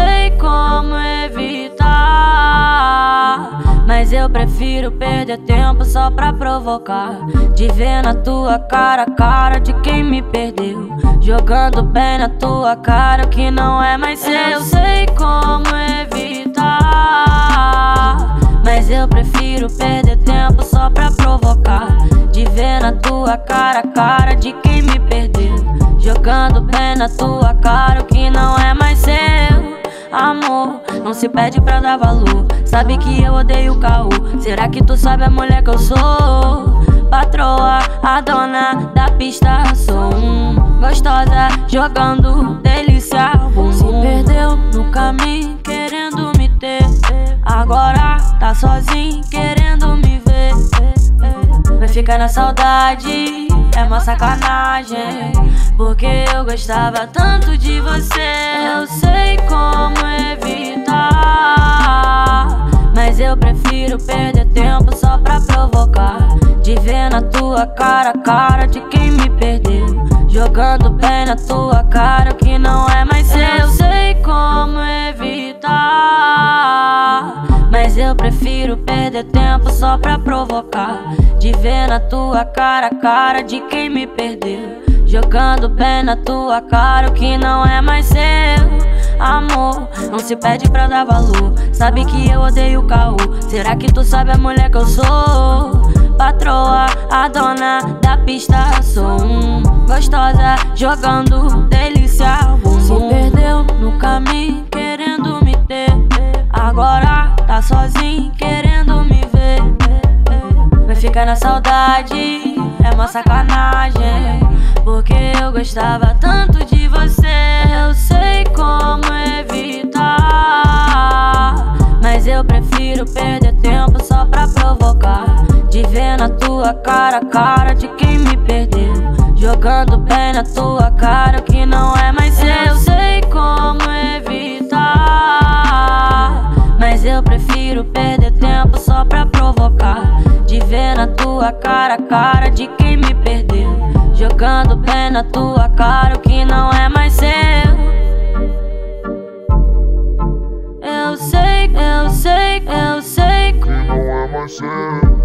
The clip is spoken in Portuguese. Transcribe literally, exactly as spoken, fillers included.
sei como evitar, mas eu prefiro perder tempo só pra provocar. De ver na tua cara a cara de quem me perdeu, jogando bem na tua cara o que não é mais seu. Eu sei como evitar, mas eu prefiro perder tempo só pra provocar. De ver na tua cara a cara de quem me perdeu, jogando bem na tua cara o que não é mais seu. Amor, não se pede pra dar valor, sabe que eu odeio caô. Será que tu sabe a mulher que eu sou? Patroa, a dona da pista, sou um gostosa, jogando delícia. Se perdeu no caminho, querendo me ter, agora tá sozinho, querendo me ver. Vai ficar na saudade, é uma sacanagem, porque eu gostava tanto de você. Eu sei como evitar, mas eu prefiro perder tempo só pra provocar. De ver na tua cara a cara de quem me perdeu, jogando bem na tua cara o que não é mais seu. Eu sei como evitar, mas eu prefiro perder tempo só pra provocar. De ver na tua cara a cara de quem me perdeu, jogando bem na tua cara o que não é mais seu. Amor, não se pede pra dar valor, sabe que eu odeio caô. Será que tu sabe a mulher que eu sou? Patroa, a dona da pista, sou um gostosa, jogando delícia. Se perdeu no caminho, querendo me ter, agora tá sozinho, querendo me ver. Vai ficar na saudade, é uma sacanagem, porque eu gostava tanto de você. Eu sei como evitar, mas eu prefiro perder tempo só pra provocar. De ver na tua cara a cara de quem me perdeu, jogando bem na tua cara o que não é mais seu. Eu sei como evitar, mas eu prefiro perder tempo só pra provocar. De ver na tua cara a cara de quem me perdeu, jogando bem na tua cara o que não é mais seu. Eu sei, eu sei, eu sei que não é mais seu.